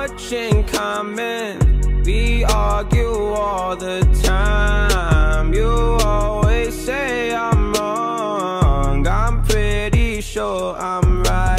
much in common. We argue all the time. You always say I'm wrong. I'm pretty sure I'm right.